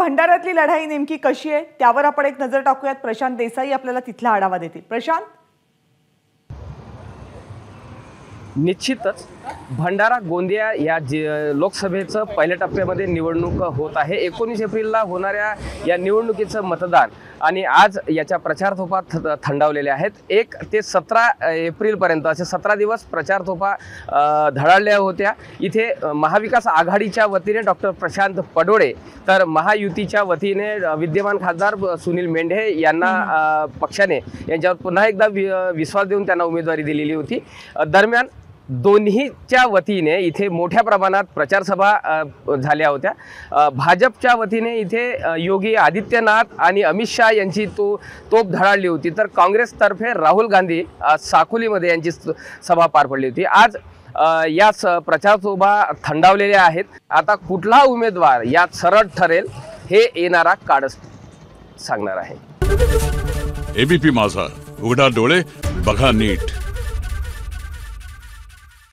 भंडाऱ्यातली लढाई नेमकी कशी आहे त्यावर आपण एक नजर टाकूयात। प्रशांत देसाई आपल्याला तिथला आढावा देतील। प्रशांत, निश्चितच भंडारा गोंदिया या लोकसभेचं पहिल्या टप्प्यामध्ये निवडणूक होत आहे। 19 एप्रिलला होणाऱ्या या निवडणुकीचं मतदान आणि आज याच्या प्रचार तोफा थंडावलेल्या आहेत। 1 ते 17 एप्रिलपर्यंत असे 17 दिवस प्रचार तोफा धडाडल्या होत्या। इथे महाविकास आघाडीच्या वतीने डॉक्टर प्रशांत पडोळे तर महायुतीच्या वतीने विद्यमान खासदार सुनील मेंढे यांना पक्षाने यांच्यावर पुन्हा एकदा विश्वास देऊन त्यांना उमेदवारी दिलेली होती। दरम्यान दोन्हीच्या वतीने इथे मोठ्या प्रमाणात प्रचार सभा झाल्या होत्या। भाजपच्या वतीने इथे योगी आदित्यनाथ आणि अमित शाह यांची तोप धडाडली होती, तर काँग्रेसतर्फे राहुल गांधी साकोलीमध्ये यांची सभा पार पडली होती। आज या प्रचार सभा थंडावलेल्या आहेत। आता कुठला उमेदवार यात सरळ ठरेल हे येणारा काळच सांगणार आहे। एबीपी माझा, उघडा डोळे बघा नीट।